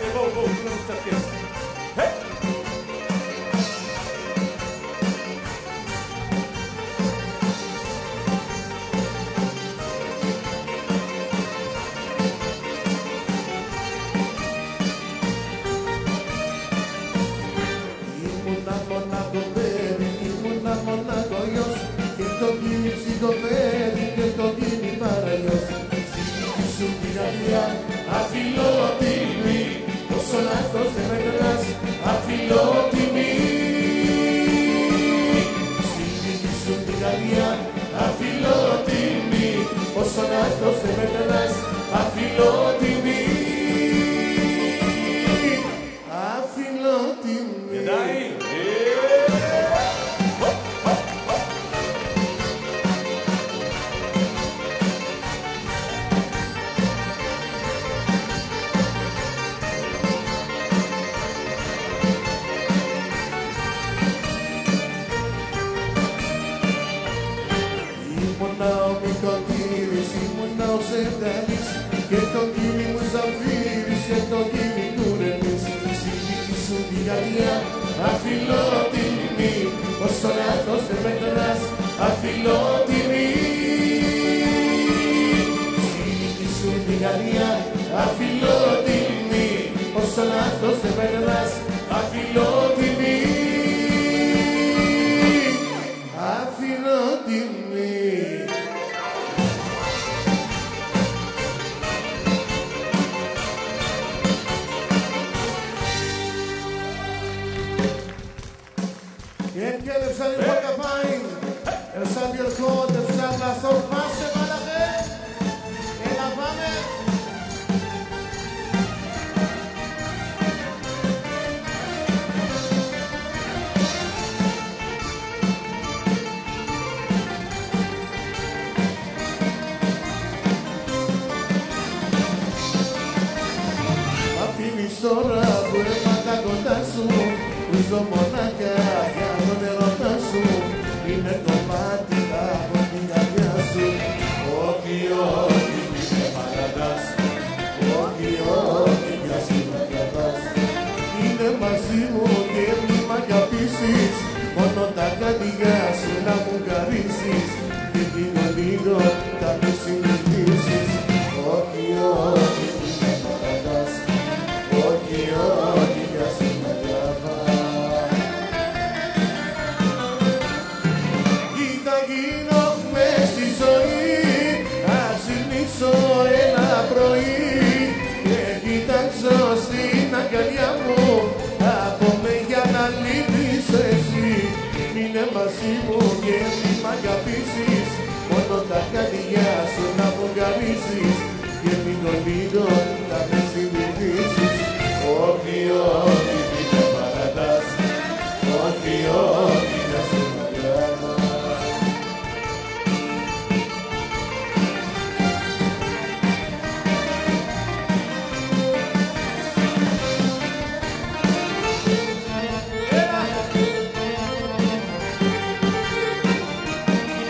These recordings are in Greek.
Άντε, go, go, κούνε τις τσακές. Ήμουνα μονάχο παιδί, ήμουνα μονάχο γιος και το γίνει ψυχοπέδι και το γίνει παραγιός. Στη δική σου τη καρδιά αφιλότιμη, όσο λάθος δεν μετράς, αφιλότιμη. Στη δική σου τη καρδιά αφιλότιμη, όσο λάθος δεν μετράς, αφιλότιμη. Αφιλότιμη. Γεντάει. Ήμουνα ο Μικοτήρης, ήμουνα ο Σεντανής και το κύλι μου Ζαμφύρης και το κύλι του Ρεμής. Στη δική σου τη καρδιά αφιλότιμη, όσο λάθος δεν μετράς, αφιλότιμη. Στη δική σου τη καρδιά αφιλότιμη, όσο λάθος δεν μετράς, αφιλότιμη. Αφιλότιμη. Και έψαν οι Πακαπάιν, έψαν οι Ερχότ, έψαν Λασόν, πάσε μάλαγε, έλα πάμε. Μ' αφήνεις τώρα που έμαθα κοντά σου, που ζω μονάχα για τον ερώτα σου. Είναι κομμάτι από την καρδιά σου. Όχι, όχι, μη με παρατάς. Όχι, όχι, μια συμμετραπάς. Είναι μαζί μου και μη μ' αγαπήσεις, μόνο τα κατηγά σου να μου χαρίσεις και λίγο θα με συνηθίσεις. Όχι, όχι, μη με παρατάς. Όχι, όχι, μια συμμετραπάς. Τι θα γίνω μες στη ζωή, ας ξυπνήσω ένα πρωί και κοιτάξω στην αγκαλιά μου από με για να λείπεις εσύ. Μείνε μαζί μου και μη μ' αγαπήσεις, μόνο τα καρδιά σου να μου χαρίσεις και λίγο να με συνηθίσεις. Όχι, όχι, μη με παρατάς. Όχι, όχι, να σε μαγιάβα.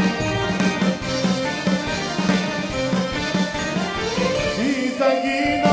Τι θα γίνω